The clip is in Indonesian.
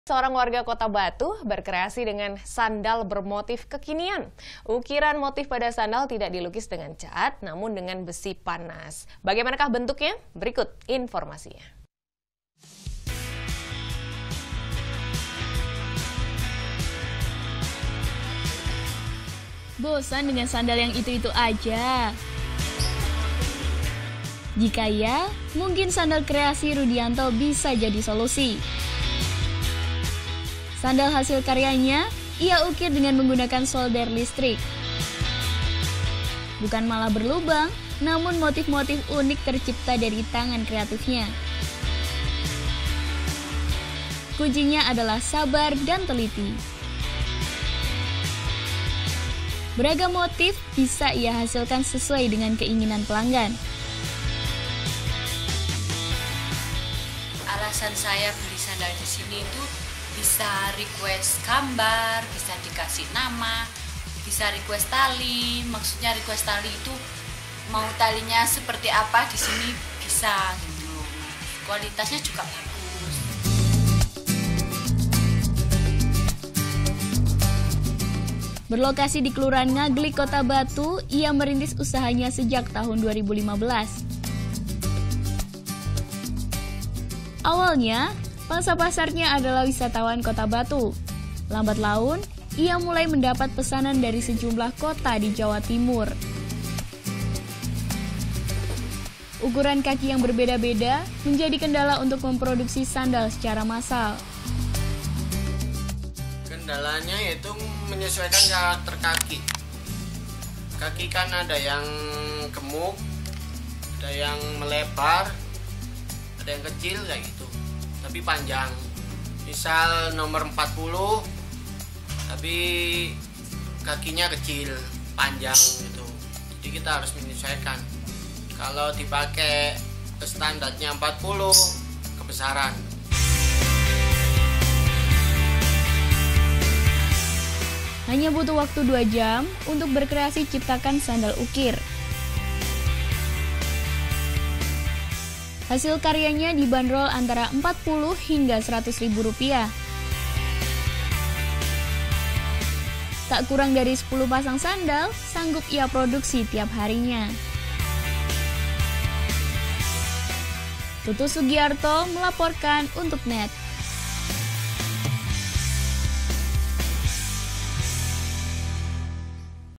Seorang warga Kota Batu berkreasi dengan sandal bermotif kekinian. Ukiran motif pada sandal tidak dilukis dengan cat, namun dengan besi panas. Bagaimanakah bentuknya? Berikut informasinya. Bosan dengan sandal yang itu-itu aja? Jika ya, mungkin sandal kreasi Rudianto bisa jadi solusi. Sandal hasil karyanya, ia ukir dengan menggunakan solder listrik. Bukan malah berlubang, namun motif-motif unik tercipta dari tangan kreatifnya. Kuncinya adalah sabar dan teliti. Beragam motif bisa ia hasilkan sesuai dengan keinginan pelanggan. Alasan saya beli sandal di sini itu bisa request gambar, bisa dikasih nama, bisa request tali. Maksudnya request tali itu mau talinya seperti apa di sini bisa gitu. Kualitasnya juga bagus. Berlokasi di Kelurahan Ngaglik, Kota Batu, ia merintis usahanya sejak tahun 2015. Awalnya, pangsa pasarnya adalah wisatawan Kota Batu. Lambat laun, ia mulai mendapat pesanan dari sejumlah kota di Jawa Timur. Ukuran kaki yang berbeda-beda menjadi kendala untuk memproduksi sandal secara massal. Kendalanya yaitu menyesuaikan karakter kaki. Kaki kan ada yang gemuk, ada yang melebar, ada yang kecil kayak gitu, tapi panjang. Misal nomor 40, tapi kakinya kecil, panjang gitu. Jadi kita harus menyesuaikan. Kalau dipakai standarnya 40, kebesaran. Hanya butuh waktu 2 jam untuk berkreasi ciptakan sandal ukir. Hasil karyanya dibanderol antara 40 hingga 100 ribu rupiah. Tak kurang dari 10 pasang sandal sanggup ia produksi tiap harinya. Tutu Sugiarto melaporkan untuk NET.